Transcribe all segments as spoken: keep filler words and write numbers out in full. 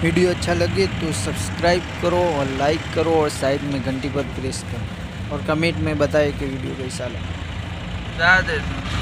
Video अच्छा लगे तो सब्सक्राइब करो और लाइक करो और साइड में घंटी पर प्रेस करो और कमेंट में बताएं कि वीडियो कैसा लगा।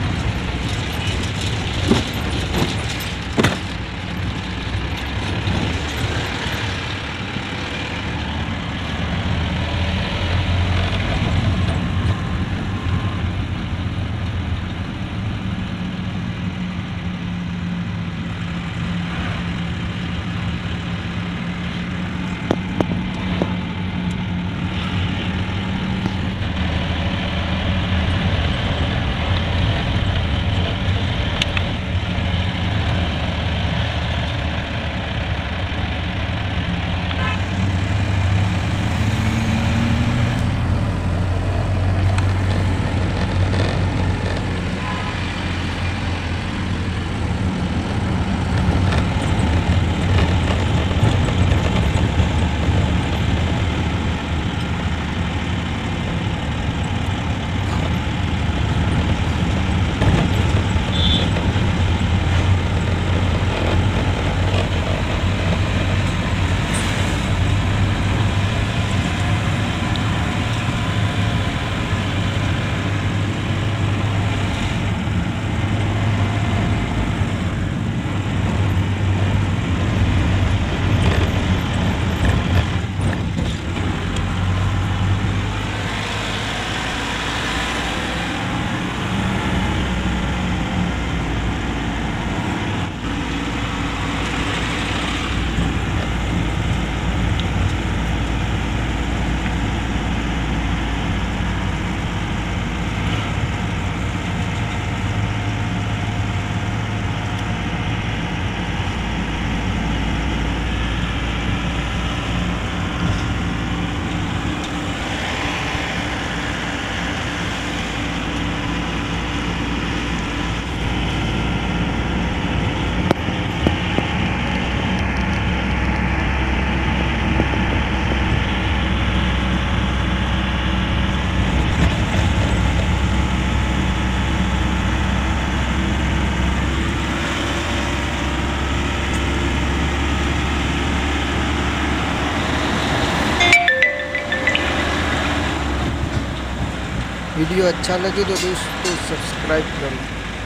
वीडियो अच्छा लगे तो दोस्तों सब्सक्राइब करो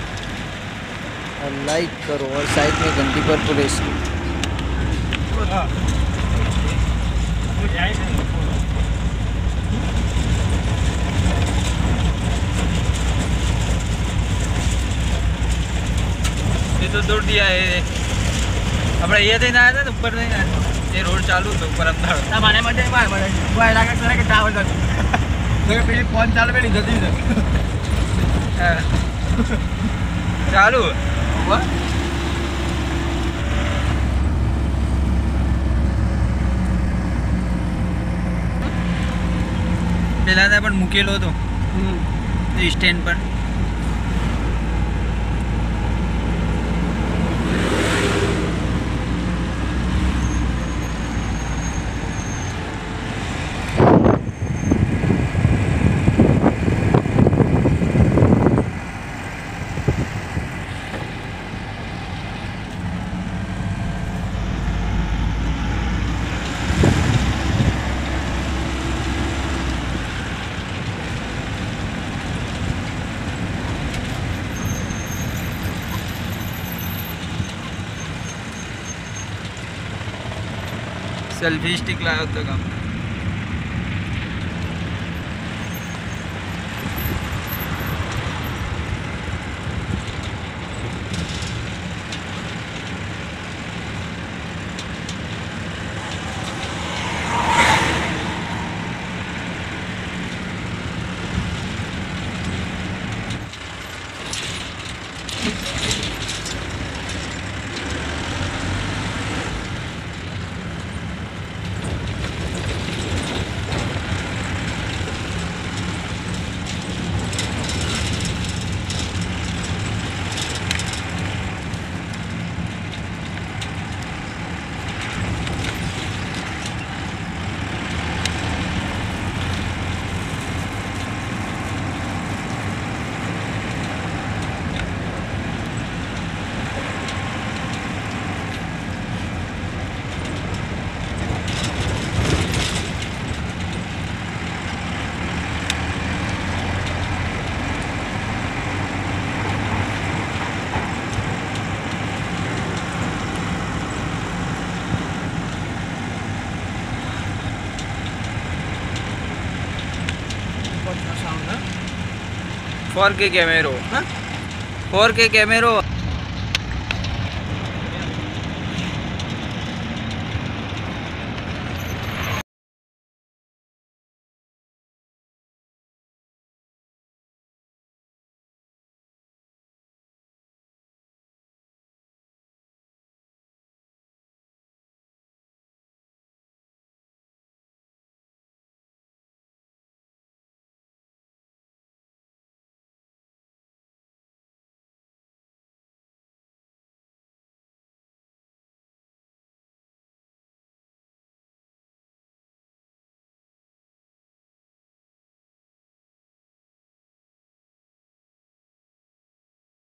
और लाइक करो और साइड में घंटी पर प्रेस करो। ये तो दौड़ दिया है अपने ये दिन आया था तो ऊपर नहीं आया ये रोड चालू तो ऊपर अंदर ना माने मटे मार मारे वो इलाका से के टावर तक तो पहले फोन चालू में नहीं जल्दी चालू हुआ પેલા ને પણ મૂકેલો હતો સ્ટેન્ડ પર सेल्फी स्टिक लाया होता काम फोर के कैमेरो हाँ? फोर के कैमेरो